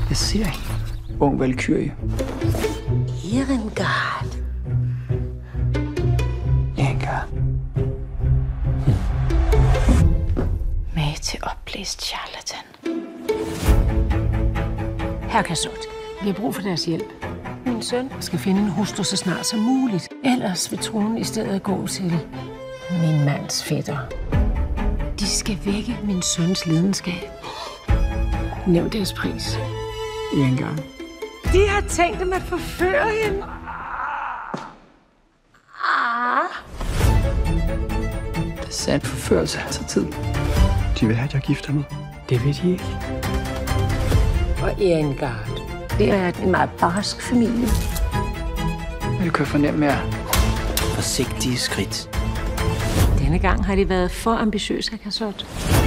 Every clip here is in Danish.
Jeg ser hende. Ung valkyrie. Irengard. Irengard. Med til opblæst charlatan. Herr Cassot, vi har brug for deres hjælp. Min søn skal finde en hustru så snart som muligt. Ellers vil tronen i stedet gå til min mands fætter. De skal vække min søns lidenskab. Nævn deres pris. Irengard. De har tænkt dem at forføre hende. Det er sandt forførelse tager tid. De vil have, at jeg gifter mig. Det vil de ikke. Og Irengard, det er en meget barsk familie. Jeg kan fornemme jer. Forsigtige skridt. Denne gang har de været for ambitiøse, herr Cassot.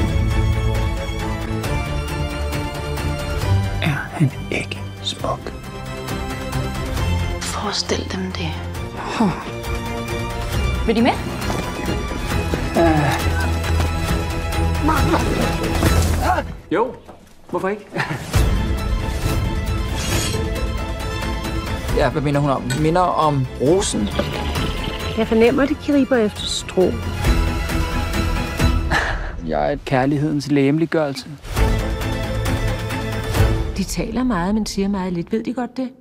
Er han ikke smuk? Forestil dem det. Vil de med? Jo, hvorfor ikke? Ja, hvad minder hun om? Minder om rosen. Jeg fornemmer, at de griber efter strå. Jeg er et kærlighedens lægemliggørelse. De taler meget, men siger meget lidt. Ved de godt det?